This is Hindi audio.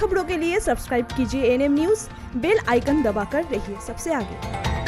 खबरों के लिए सब्सक्राइब कीजिए एएनएम न्यूज़, बेल आइकन दबाकर रहिए सबसे आगे।